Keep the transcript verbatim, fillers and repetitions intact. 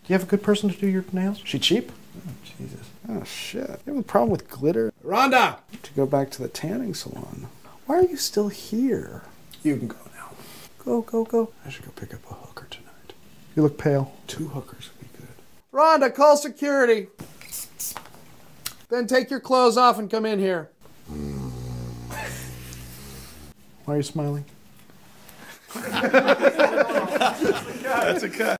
you have a good person to do your nails? She cheap? Oh, Jesus. Oh, shit. You have a problem with glitter? Rhonda! To go back to the tanning salon. Why are you still here? You can go now. Go, go, go. I should go pick up a hooker tonight. You look pale. Two hookers would be good. Rhonda, call security. Then take your clothes off and come in here. Why are you smiling? That's a cut. That's a cut.